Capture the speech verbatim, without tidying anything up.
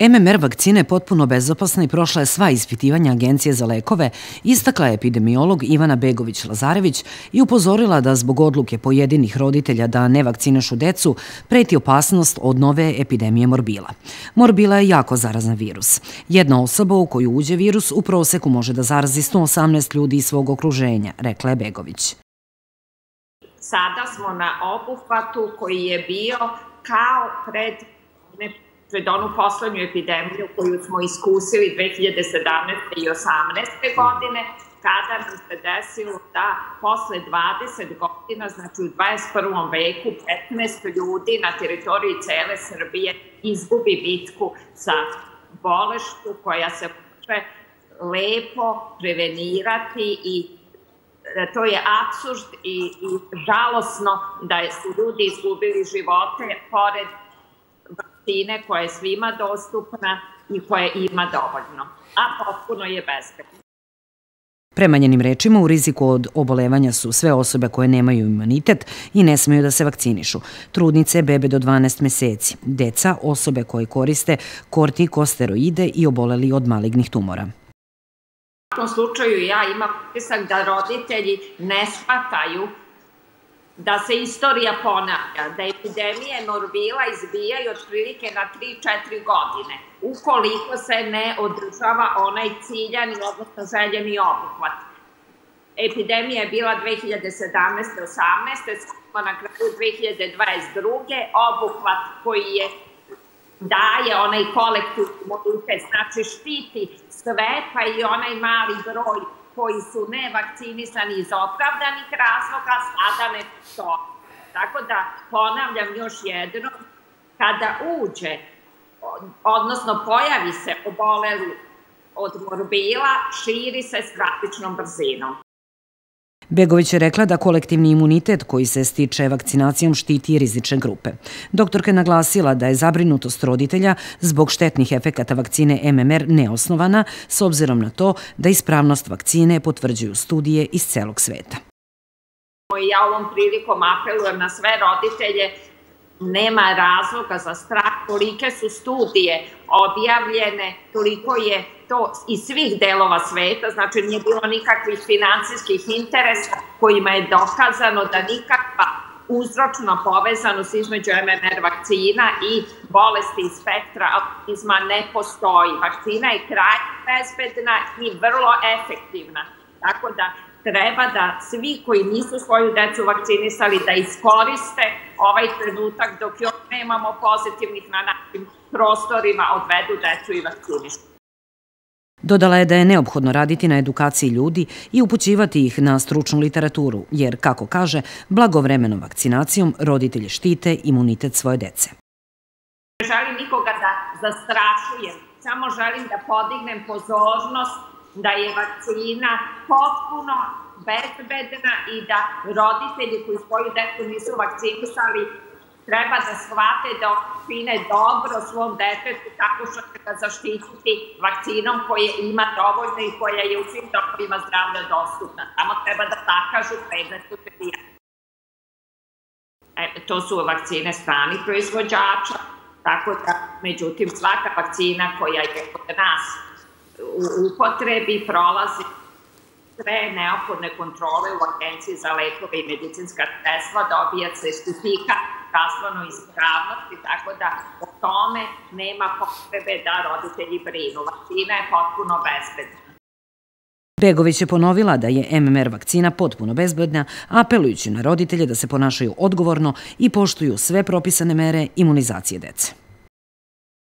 M M R vakcina je potpuno bezopasna i prošla je sva ispitivanja Agencije za lekove, istakla je epidemiolog Ivana Begović-Lazarević i upozorila da zbog odluke pojedinih roditelja da ne vakcinašu decu preti opasnost od nove epidemije morbila. Morbila je jako zarazan virus. Jedna osoba u koju uđe virus u proseku može da zarazi sto osamnaest ljudi iz svog okruženja, rekla je Begović. Sada smo na obuhvatu koji je bio kao pred pred onu poslednju epidemiju koju smo iskusili dve hiljade sedamnaeste. i osamnaeste. godine, kada nam se desilo da posle dvadeset godina, znači u dvadeset prvom veku, petnaest ljudi na teritoriji cele Srbije izgubi bitku sa bolešću koja se može lepo prevenirati i to je apsurd i žalosno da su ljudi izgubili živote pored vakcine koja je svima dostupna i koja ima dovoljno, a potpuno je bezbedna. Prema njenim rečima, u riziku od obolevanja su sve osobe koje nemaju imunitet i ne smeju da se vakcinišu. Trudnice, bebe do dvanaest meseci, deca, osobe koje koriste kortikosteroide i oboleli od malignih tumora. U svakom slučaju ja imam utisak da roditelji ne shvataju da se istorija ponavlja, da epidemije morbila izbijaju otprilike na tri do četiri godine, ukoliko se ne održava onaj ciljani, odnosno željeni obuhvat. Epidemija je bila dve hiljade sedamnaeste. osamnaeste. smo na kraju dve hiljade dvadeset druge. obuhvat koji je daje onaj kolektivni imunitet, znači štiti sve, pa i onaj mali broj koji su nevakcinisani iz opravdanih razloga, sada ne postoje. Tako da, ponavljam još jedno, kada uđe, odnosno pojavi se oboleli od morbila, širi se s drastičnom brzinom. Begović je rekla da kolektivni imunitet koji se stiče vakcinacijom štiti rizične grupe. Doktorka je naglasila da je zabrinutost roditelja zbog štetnih efekata vakcine M M R neosnovana, s obzirom na to da ispravnost vakcine potvrđuju studije iz celog sveta. Ja ovom prilikom apelujem na sve roditelje, nema razloga za strah, kolike su studije objavljene, toliko je to iz svih delova sveta, znači nije bilo nikakvih finansijskih interesa kojima je dokazano da nikakva uzročna povezanost između M M R vakcina i bolesti iz spektra autizma ne postoji. Vakcina je krajnje bezbedna i vrlo efektivna, tako da treba da svi koji nisu svoju decu vakcinisali da iskoriste ovaj trenutak dok još nemamo pozitivnih na našim prostorima, odvedu decu i vakcinišu. Dodala je da je neophodno raditi na edukaciji ljudi i upućivati ih na stručnu literaturu, jer, kako kaže, blagovremenom vakcinacijom roditelji štite imunitet svoje dece. Ne želim nikoga da zastrašujem, samo želim da podignem pozornost da je vakcina potpuno bezbedna i da roditelji koji svoju decu nisu vakcinisali treba da shvate da čine dobro svom detetu tako što će ga zaštititi vakcinom koje ima dovoljno i koja je u svim tokovima zdravlja dostupna. Samo treba da zakažu predmetu terapije. To su vakcine stranih proizvođača, tako da, međutim, svaka vakcina koja je kod nas u upotrebi prolazi sve neophodne kontrole u Agenciji za lekove i medicinska sredstva, dobija sertifikat zdravstveno ispravnosti, tako da o tome nema potrebe da roditelji brinu. Vakcina je potpuno bezbedna. Begović je ponovila da je M M R vakcina potpuno bezbedna, apelujući na roditelje da se ponašaju odgovorno i poštuju sve propisane mere imunizacije dece.